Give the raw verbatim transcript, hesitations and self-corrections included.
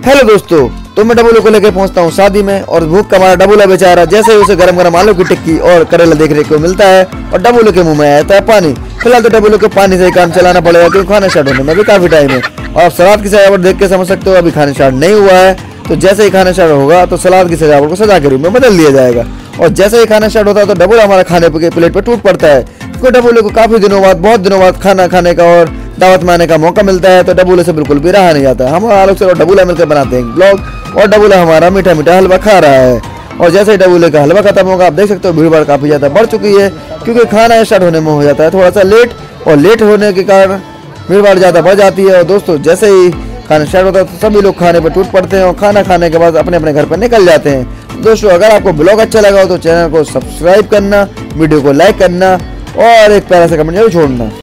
Hello दोस्तों, तो मैं डबुलो को लेकर पहुंचता हूं शादी में और भूख का हमारा डबुला बेचारा जैसे ही उसे गरम गरम आलू की टिक्की और करेला देखने को मिलता है और डबुलो के मुंह में आता है पानी। फिलहाल तो डबुलो को पानी से ही काम चलाना पड़ेगा क्योंकि खाना स्टार्ट होने में भी काफी टाइम है। और सलाद की सजावट देख के समझ सकते हो अभी खाना स्टार्ट नहीं हुआ है, तो जैसे ही खाना स्टार्ट होगा तो सलाद की सजावट को सजा के रूप में बदल दिया जाएगा। और जैसे ही खाना स्टार्ट होता है तो डबुला हमारा खाने के प्लेट पर टूट पड़ता है क्योंकि डबुलो को काफी दिनों बाद बहुत दिनों बाद खाना खाने का और दावत में आने का मौका मिलता है, तो डबुले से बिल्कुल भी रहा नहीं जाता। हम आलोक सर और डबुला मिलकर बनाते हैं ब्लॉग और डबुला हमारा मीठा मीठा हलवा खा रहा है। और जैसे ही डबुले का हलवा खत्म होगा आप देख सकते हो भीड़ भाड़ काफी ज्यादा बढ़ चुकी है क्योंकि खाना स्टार्ट होने में हो जाता है थोड़ा सा लेट, और लेट होने के कारण भीड़ भाड़ ज्यादा बढ़ जाती है। और दोस्तों जैसे ही खाना स्टार्ट होता है तो सभी लोग खाने पर टूट पड़ते हैं और खाना खाने के बाद अपने अपने घर पर निकल जाते हैं। दोस्तों अगर आपको ब्लॉग अच्छा लगा हो तो चैनल को सब्सक्राइब करना, वीडियो को लाइक करना और एक प्यारा सा कमेंट जरूर छोड़ना।